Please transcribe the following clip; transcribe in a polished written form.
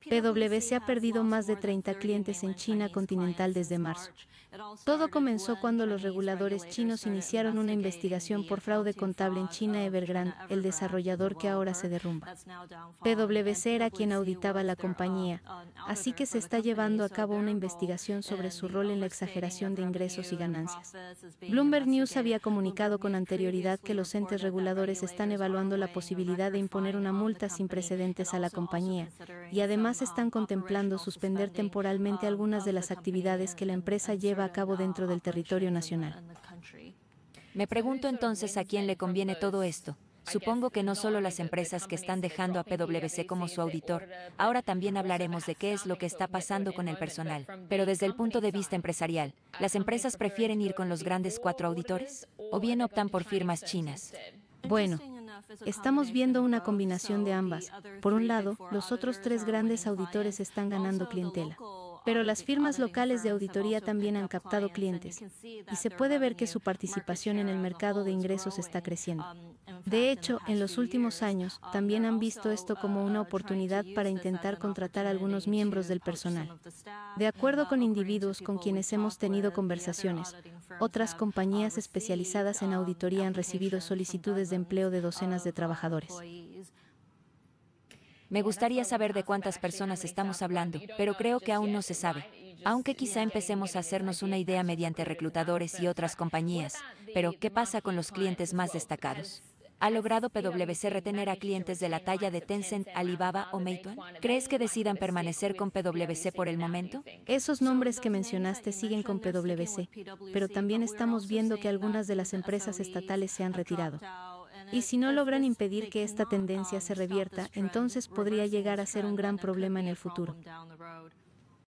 PwC ha perdido más de 30 clientes en China continental desde marzo. Todo comenzó cuando los reguladores chinos iniciaron una investigación por fraude contable en China. Evergrande, el desarrollador que ahora se derrumba. PwC era quien auditaba la compañía, así que se está llevando a cabo una investigación sobre su rol en la exageración de ingresos y ganancias. Bloomberg News había comunicado con anterioridad que los entes reguladores están evaluando la posibilidad de imponer una multa sin precedentes a la compañía, y además están contemplando suspender temporalmente algunas de las actividades que la empresa lleva a cabo dentro del territorio nacional. Me pregunto entonces a quién le conviene todo esto. Supongo que no solo las empresas que están dejando a PwC como su auditor. Ahora también hablaremos de qué es lo que está pasando con el personal. Pero desde el punto de vista empresarial, ¿las empresas prefieren ir con los grandes 4 auditores? ¿O bien optan por firmas chinas? Bueno, estamos viendo una combinación de ambas. Por un lado, los otros tres grandes auditores están ganando clientela. Pero las firmas locales de auditoría también han captado clientes, y se puede ver que su participación en el mercado de ingresos está creciendo. De hecho, en los últimos años, también han visto esto como una oportunidad para intentar contratar a algunos miembros del personal. De acuerdo con individuos con quienes hemos tenido conversaciones, otras compañías especializadas en auditoría han recibido solicitudes de empleo de docenas de trabajadores. Me gustaría saber de cuántas personas estamos hablando, pero creo que aún no se sabe. Aunque quizá empecemos a hacernos una idea mediante reclutadores y otras compañías. Pero, ¿qué pasa con los clientes más destacados? ¿Ha logrado PwC retener a clientes de la talla de Tencent, Alibaba o Meituan? ¿Crees que decidan permanecer con PwC por el momento? Esos nombres que mencionaste siguen con PwC, pero también estamos viendo que algunas de las empresas estatales se han retirado. Y si no logran impedir que esta tendencia se revierta, entonces podría llegar a ser un gran problema en el futuro.